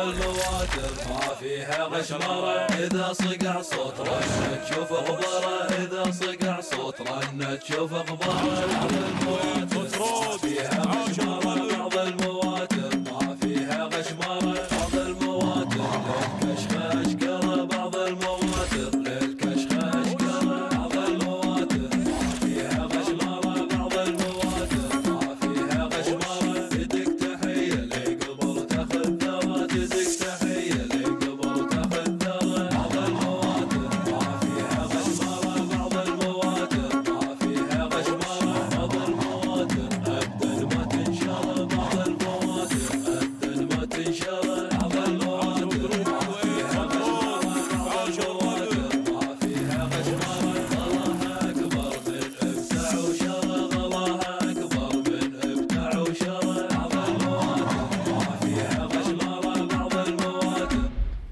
المواتر ما فيها غشمرة، إذا صقع صوت رنة تشوف غبرة، إذا صقع صوت رنة تشوف غبرة. بعض المواتر ما فيها غشمرة، بعض المواتر ما فيها غشمرة، بعض المواتر للكشخ أشكرة، بعض المواتر للكشخ أشكرة. بعض المواتر ما فيها غشمرة، بعض المواتر ما فيها غشمرة. تدق تحية لقبل تاخذ ثرى، تدق تحية لقبل تاخذ ثرى. بعض المواتر ما فيها غشمرة، بعض المواتر ما فيها غشمرة، بعض المواتر أبدا ما تنشر، بعض المواتر أبدا ما تنشر. بعض المواتر ما فيها غشمرة، بعض المواتر ما فيها غشمرة. غلاها أكبر من إبداع وشرى، غلاها أكبر من إبداع وشرى. بعض المواتر ما فيها غشمرة، بعض المواتر.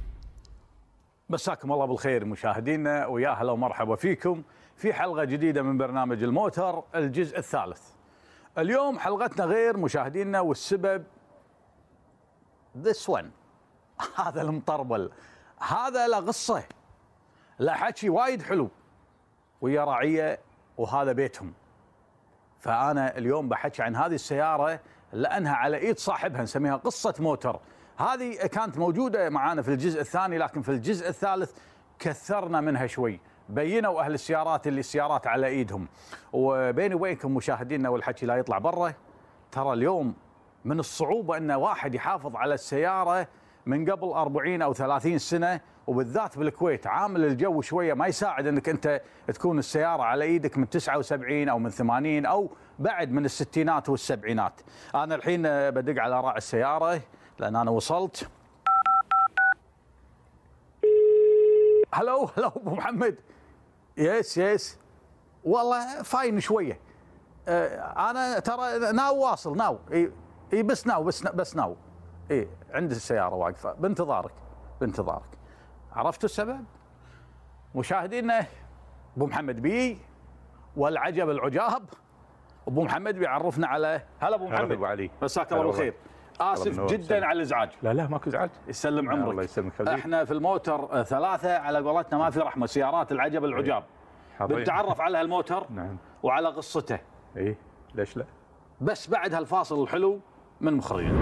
مساكم الله بالخير مشاهدينا، ويا هلا ومرحبا فيكم في حلقة جديدة من برنامج الموتر الجزء الثالث. اليوم حلقتنا غير مشاهدينا، والسبب this one هذا المطربل، هذا له قصة، له حكي وايد حلو، ويا راعية وهذا بيتهم. فأنا اليوم بحكي عن هذه السيارة لأنها على إيد صاحبها، نسميها قصة موتر. هذه كانت موجودة معانا في الجزء الثاني، لكن في الجزء الثالث كثرنا منها شوي، بينوا أهل السيارات اللي السيارات على إيدهم. وبيني وبينكم مشاهدينا والحكي لا يطلع برا، ترى اليوم من الصعوبة أن واحد يحافظ على السيارة من قبل 40 أو 30 سنة، وبالذات بالكويت عامل الجو شوية ما يساعد أنك أنت تكون السيارة على إيدك من 79 أو من 80 أو بعد من الستينات والسبعينات. أنا الحين بدق على راعي السيارة لأن أنا وصلت. هلو أبو محمد. يس والله فاين شوية. أنا ترى ناو واصل ناو. إي بس ناو. إيه عندي السيارة واقفة بانتظارك. عرفتوا السبب؟ مشاهدينا أبو محمد بي والعجب العجاب. أبو محمد بيعرفنا على هلا أبو محمد. أبو علي، مساك الله بالخير. آسف جدا على الإزعاج. لا ماكو ازعاج. يسلم عمرك. الله يسلمك خليك. احنا في الموتر ثلاثة على قولتنا، ما في رحمة، سيارات العجب العجاب. بنتعرف على هالموتر نعم. وعلى قصته. ايه ليش لا؟ بس بعد هالفاصل الحلو من مخرجنا.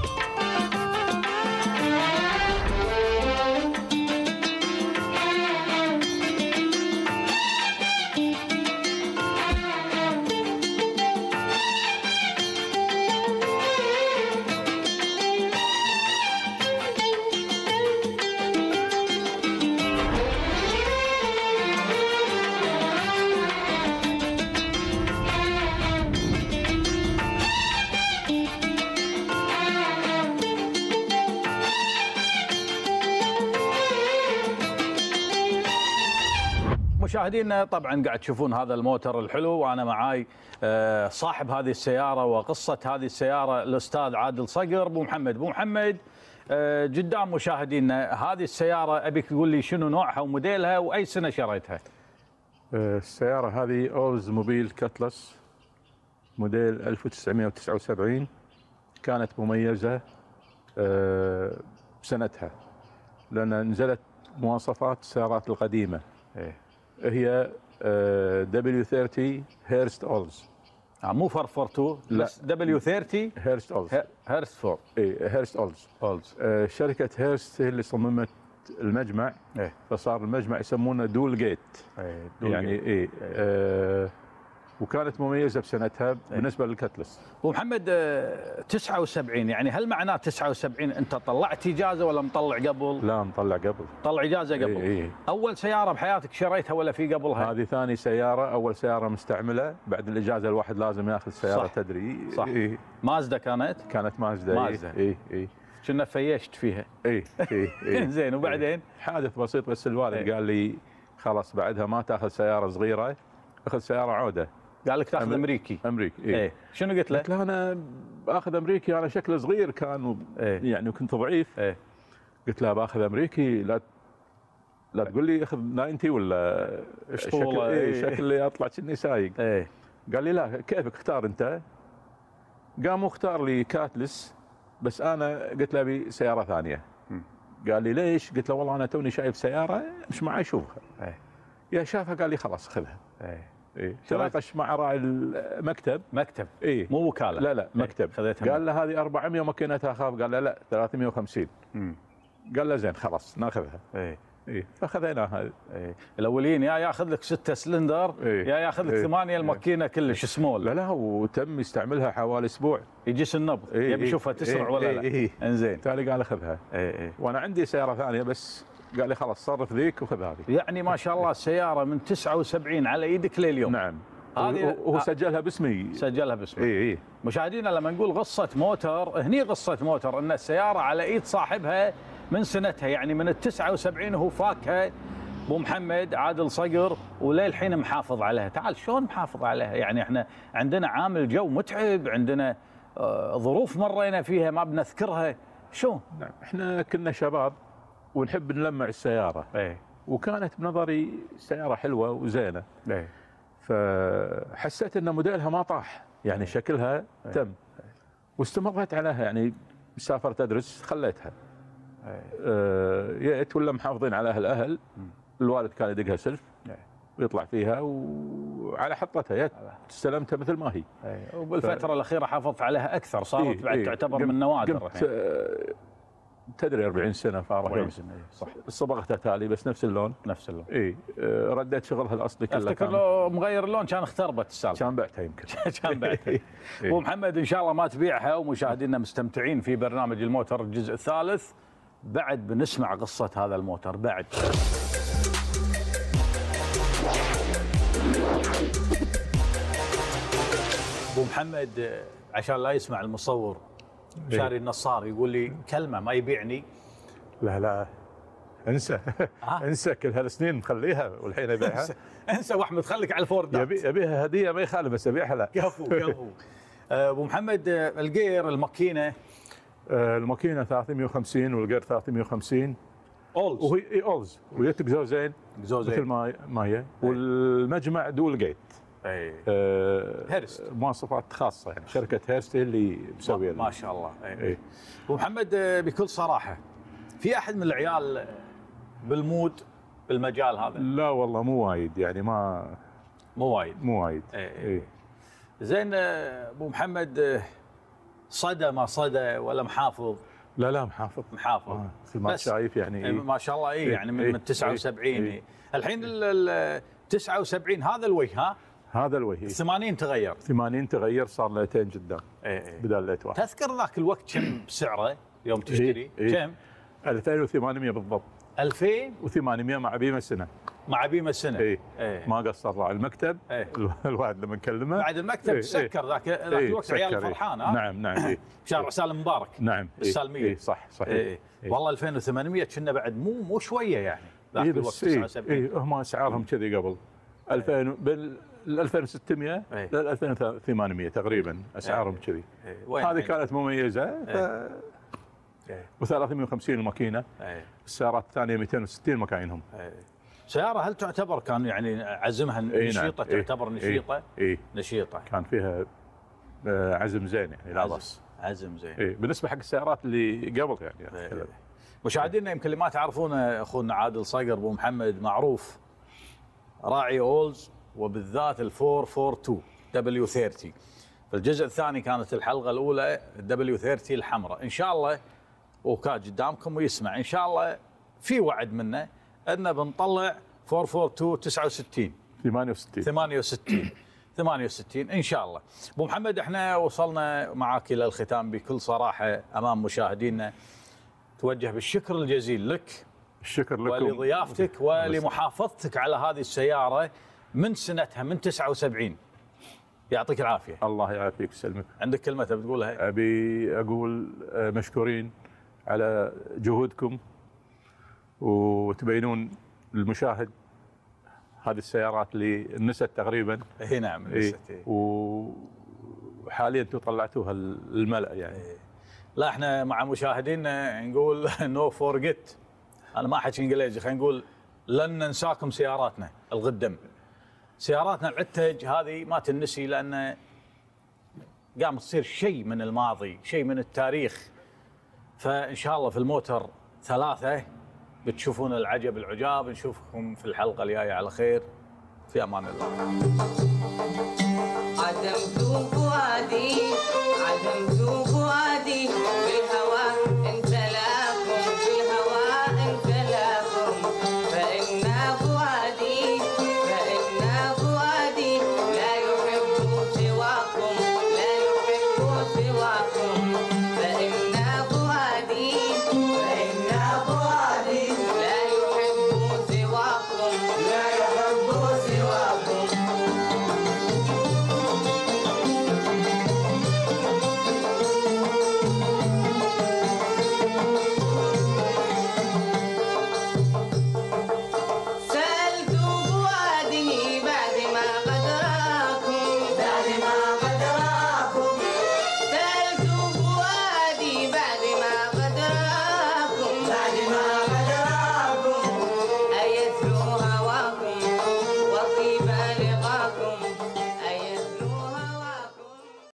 مشاهدينا طبعا قاعد تشوفون هذا الموتر الحلو، وانا معاي صاحب هذه السياره وقصه هذه السياره الاستاذ عادل صقر. ابو محمد قدام مشاهدينا هذه السياره ابيك تقول لي شنو نوعها وموديلها واي سنه شريتها. السيارة هذه أولز موبيل كاتلس موديل 1979، كانت مميزة بسنتها لأن نزلت مواصفات السيارات القديمة. هي W30 هيرست أولز. مو 442 بس W30 هيرست أولز. هيرست 4. هيرست أولز. شركة هيرست هي اللي صممت المجمع. فصار المجمع يسمونه دول جيت. يعني وكانت مميزه بسنتها بالنسبه للكتلس. ابو محمد 79، يعني هل معناه 79 انت طلعت اجازه ولا مطلع قبل؟ لا مطلع قبل. طلع اجازه قبل. اول سياره بحياتك شريتها ولا في قبلها؟ هذه ثاني سياره، اول سياره مستعمله، بعد الاجازه الواحد لازم ياخذ سياره. صح. تدري. صح. مازدا كانت مازدا. كنا فيشت فيها. زين وبعدين حادث بسيط، بس الوالد قال لي خلاص بعدها ما تاخذ سياره صغيره، اخذ سياره عوده. قال لك تاخذ امريكي. شنو قلت له؟ قلت له انا باخذ امريكي، انا شكله صغير كان يعني وكنت ضعيف. قلت له باخذ امريكي، لا تقول لي اخذ 90 ولا شكلي اطلع كني سايق. قال لي لا كيفك اختار انت. قام اختار لي كاتلس، بس انا قلت له ابي سياره ثانيه. قال لي ليش؟ قلت له والله انا توني شايف سياره مش معي اشوفها. يا شافها قال لي خلاص خذها. اي تناقش مع راعي المكتب. مكتب اي مو وكاله. لا مكتب. قال له هذه 400 ماكينتها اخاف. قال له لا 350. قال له زين خلاص ناخذها. اي فاخذيناها. الاولين يا ياخذ لك 6 سلندر يا ياخذ لك 8 الماكينه كلش سمول. لا وتم يستعملها حوالي اسبوع. يجيس النبض يبي يشوفها تسرع ولا لا. انزين تالي قال اخذها. وانا عندي سياره ثانيه بس قال لي خلاص صرف ذيك وخذ هذه. يعني ما شاء الله السياره من 79 على ايدك لليوم. نعم. هو سجلها باسمي. سجلها باسمي. مشاهدينا لما نقول قصه موتر، هني قصه موتر ان السياره على ايد صاحبها من سنتها، يعني من ال 79 وهو فاكها ابو محمد عادل صقر وللحين محافظ عليها. تعال شلون محافظ عليها؟ يعني احنا عندنا عامل جو متعب، عندنا ظروف مرينا فيها ما بنذكرها، شلون؟ نعم احنا كنا شباب ونحب نلمع السياره. وكانت بنظري سياره حلوه وزينه. فحسيت ان موديلها ما طاح، يعني شكلها تم. واستمرت عليها، يعني سافرت ادرس خليتها. جيت ولا محافظين عليها الاهل. الوالد كان يدقها سلف ويطلع فيها وعلى حطتها استلمتها مثل ما هي. وبالفتره الاخيره حافظت عليها اكثر، صارت بعد تعتبر من نوادر. تدري 40 سنه فارق. 40 سنه صح. صبغتها تالي بس نفس اللون. رديت شغلها الاصلي كله. افتكر لو مغير اللون كان اختربت السالفه. كان بعتها يمكن. كان بعتها. ابو محمد ان شاء الله ما تبيعها، ومشاهدينا مستمتعين في برنامج الموتر الجزء الثالث. بعد بنسمع قصه هذا الموتر بعد. ابو محمد عشان لا يسمع المصور شاري النصار يقول لي كلمه ما يبيعني. لا انسى. انسى كل هالسنين مخليها والحين ابيعها. انسى واحمد خليك على الفوردات. يبيها هديه ما يخالف بس ابيعها لا. كفو. ابو محمد الجير الماكينه. الماكينه 350 والجير 350. اولز. وهي اولز ويتك زوزين مثل ما هي. والمجمع دول جيت. هيرست. مواصفات خاصه يعني شركه هيرست اللي مسويه. ما شاء الله. ابو محمد بكل صراحه في احد من العيال بالمود بالمجال هذا؟ لا والله مو وايد، يعني مو وايد. زين ابو محمد صدى ما صدى ولا محافظ؟ لا محافظ. مثل ما شايف يعني. ما شاء الله. يعني من 79. الحين ال 79 هذا الوجه. هذا الوجه. 80 تغير. 80 تغير صار ليتين قدام. بدال ليت واحد. تذكر ذاك الوقت كم سعره يوم تشتري؟ كم؟ 2800 بالضبط. 2800 مع بيمه السنه. مع بيمه السنه. ما قصر راعي المكتب. الواحد لما نكلمه بعد المكتب سكر ذاك الوقت عيال فرحان. نعم. شارع سالم مبارك. نعم. السالميه. صح. والله 2800 كنا بعد مو شويه يعني. ذاك الوقت 79. هم اسعارهم كذي قبل 2000 بال 2600 لل 2800 تقريبا اسعارهم كذي. هذه كانت مميزه. و350 الماكينه. السيارات الثانيه 260 مكاينهم. سياره هل تعتبر كان يعني عزمها نشيطه؟ تعتبر نشيطه؟ نشيطه. كان فيها عزم زين يعني لا بس. عزم زين. بالنسبه حق السيارات اللي قبل يعني. مشاهدينا يمكن اللي ما تعرفونه اخونا عادل صقر ابو محمد معروف راعي اولز وبالذات ال 442 W30. في الجزء الثاني كانت الحلقه الاولى W30 الحمراء. ان شاء الله وكان قدامكم ويسمع ان شاء الله في وعد منه انه بنطلع 442 69 68 ان شاء الله. ابو محمد احنا وصلنا معاك الى الختام بكل صراحه امام مشاهدينا. توجه بالشكر الجزيل لك. الشكر لكم ولضيافتك ولمحافظتك على هذه السياره من سنتها من 79. يعطيك العافيه. الله يعافيك ويسلمك. عندك كلمه تبي تقولها؟ ابي اقول مشكورين على جهودكم وتبينون للمشاهد هذه السيارات اللي نست تقريبا. اي نعم نست. وحاليا انتم طلعتوها الملأ يعني. لا احنا مع مشاهدينا نقول نو فورجيت. انا ما احكي انجليزي، خلينا نقول لن ننساكم سياراتنا القدم. سياراتنا العتج هذه ما تنسي لان قام تصير شيء من الماضي، شيء من التاريخ. فان شاء الله في الموتر 3 بتشوفون العجب العجاب. نشوفكم في الحلقة الجاية على خير. في أمان الله. عدمت فؤادي